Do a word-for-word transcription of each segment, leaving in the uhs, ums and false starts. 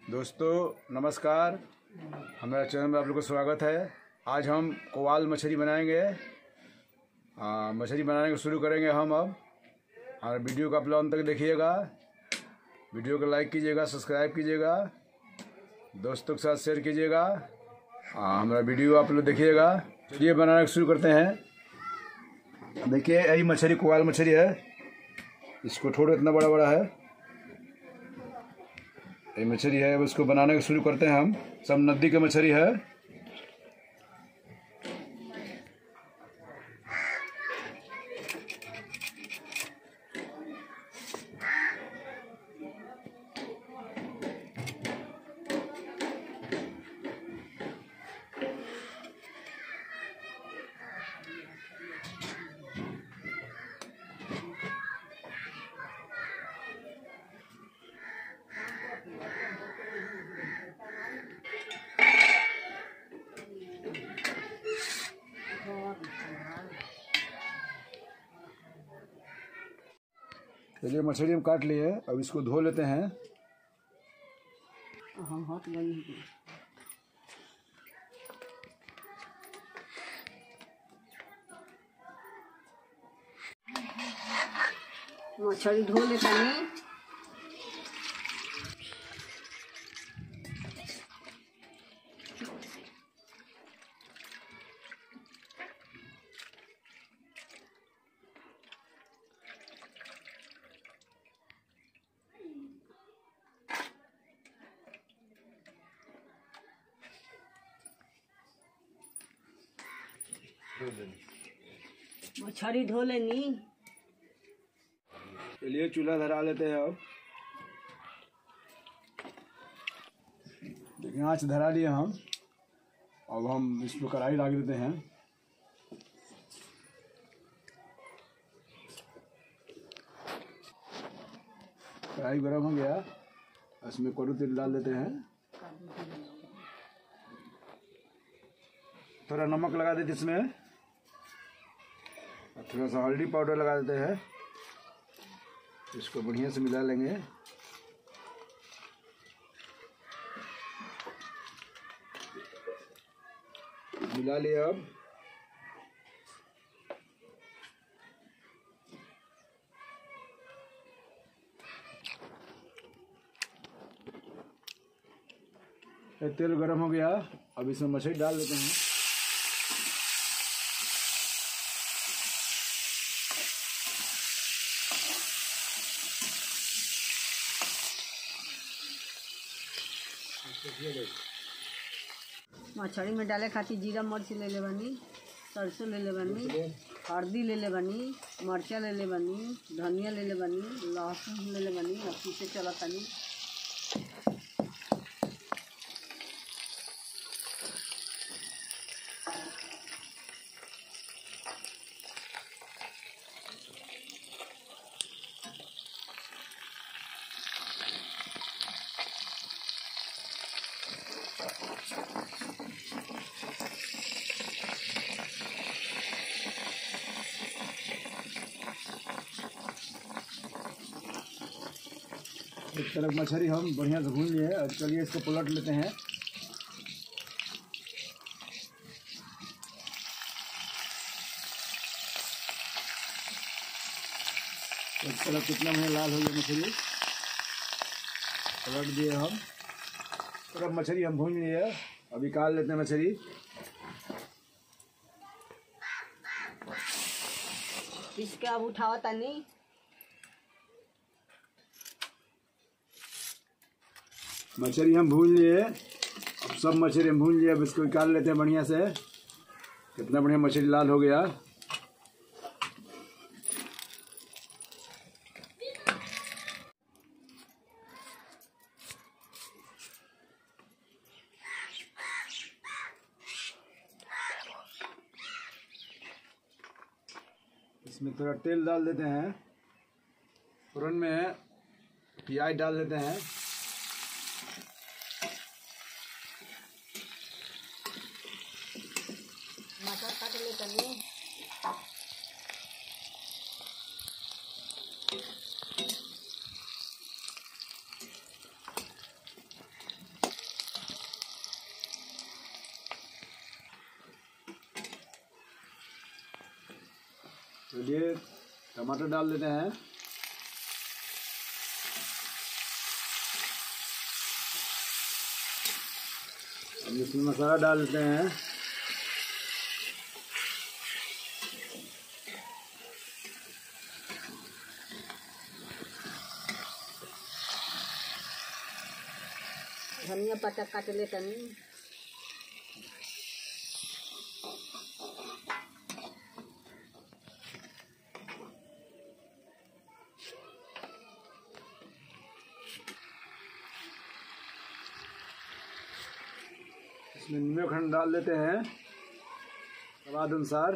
दोस्तों नमस्कार, हमारे चैनल में आप लोगों का स्वागत है। आज हम कोवाल मछली बनाएंगे। आ, मछली बनाने को शुरू करेंगे हम अब। हमारे वीडियो को आप लोग अंत तक देखिएगा। वीडियो को लाइक कीजिएगा, सब्सक्राइब कीजिएगा, दोस्तों के साथ शेयर कीजिएगा। हमारा वीडियो आप लोग देखिएगा। चलिए बनाने को शुरू करते हैं। देखिए यही मछली कोवाल मछली है। इसको थोड़ा इतना बड़ा बड़ा है, ये मछली है। अब इसको बनाने को शुरू करते हैं हम। सब नदी की मछली है। चलिए मछली हम काट लिए, अब इसको धो लेते हैं। हाँ हाथ गई मछली धो लेता नहीं। मछली धो लेनी। चलिए चूल्हा धरा लेते हैं। अब देखिए आँच धरा लिए हम। अब हम इस पर कढ़ाई डाल देते हैं। कढ़ाई गर्म हो गया, इसमें कड़ू तेल डाल देते हैं। थोड़ा नमक लगा देते इसमें, थोड़ा सा हल्दी पाउडर लगा देते हैं। इसको बढ़िया से मिला लेंगे। मिला लिया। अब तेल गरम हो गया, अब इसमें मछली डाल देते हैं। मछली में डाले खातिर जीरा मिर्च ले ले बनी, सरसों ले ले बनी, हल्दी ले ले बनी, मिर्चा ले ले बनी, धनिया ले ले बनी, लहसुन ले ले बनी। अब पीछे चला तनी। एक तरफ मछली हम बढ़िया से भून लिए। अब चलिए इसको पलट लेते हैं। एक तरफ कितना बढ़िया लाल हो गया मछली, पलट दिए हम। तरफ मछली हम भून लिए, अब निकाल लेते हैं मछली। इसके अब उठावा तनी। मछली हम भून लिए। अब सब मछली हम भून लिए, अब इसको निकाल लेते हैं बढ़िया से। कितना बढ़िया मछली लाल हो गया। इसमें थोड़ा तेल डाल देते हैं। फोरन में प्याज डाल देते हैं। मटर काट ले तनी। चलिए टमाटर डाल देते हैं। अब इसमें मसाला डाल देते हैं। धनिया पत्ता काट ले तनी। इसमें नमक हम डाल देते हैं स्वाद अनुसार।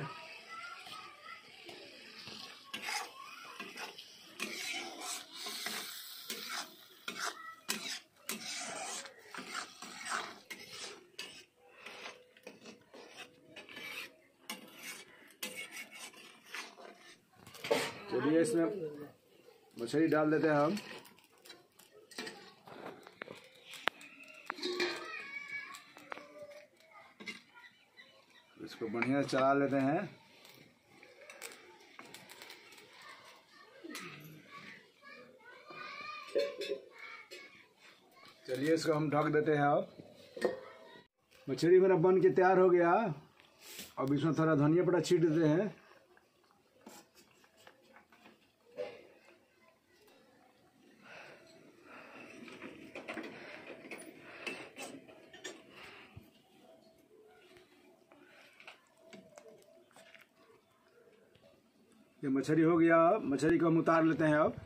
चलिए इसमें मछली डाल देते हैं हम। इसको बढ़िया से चला लेते हैं। चलिए इसको हम ढक देते हैं। अब मछली मेरा बन के तैयार हो गया। अब इसमें थोड़ा धनिया पत्ता छींट देते हैं। ये मछली हो गया। मछली को हम उतार लेते हैं अब।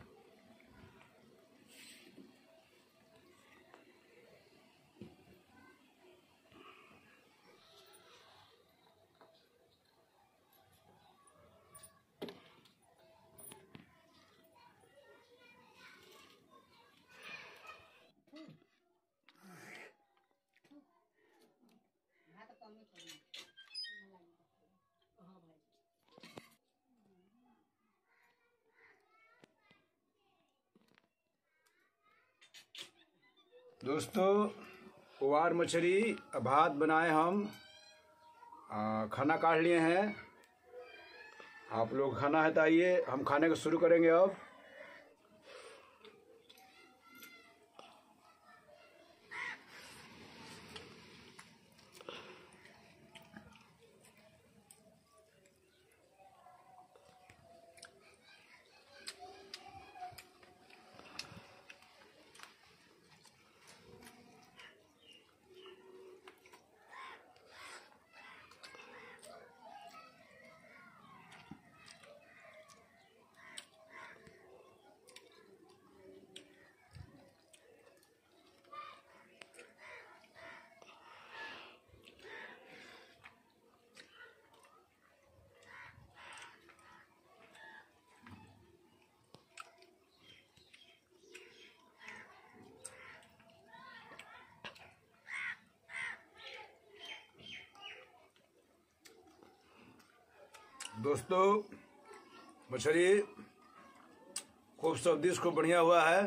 दोस्तों कुवार मछली भात बनाए हम। आ, खाना काट लिए हैं। आप लोग खाना है तो आइए, हम खाने को शुरू करेंगे अब। दोस्तों मछली खूब स्वादिष्ट, खूब बढ़िया हुआ है।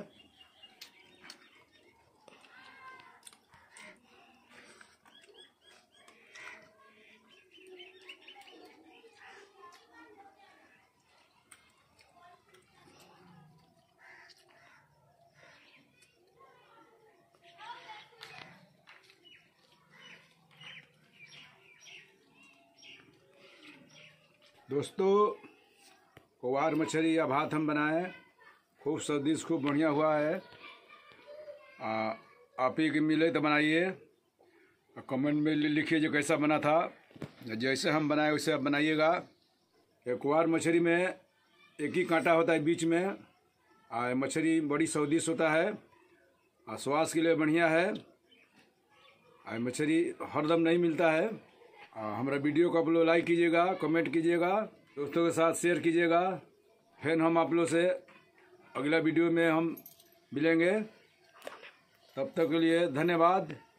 दोस्तों कुवार मछली या भात हम बनाए, खूब स्वादिष्ट, खूब बढ़िया हुआ है। आ, आप ही के मिले तो बनाइए, कमेंट में लिखिए जो कैसा बना था। जैसे हम बनाए वैसे आप बनाइएगा। ये कुवार मछली में एक ही कांटा होता है बीच में। आ, मछली बड़ी स्वादिष्ट होता है और स्वास्थ्य के लिए बढ़िया है। आ, मछली हरदम नहीं मिलता है। हमारा वीडियो को आप लोग लाइक कीजिएगा, कमेंट कीजिएगा, दोस्तों के साथ शेयर कीजिएगा। फिर हम आप लोग से अगला वीडियो में हम मिलेंगे। तब तक के लिए धन्यवाद।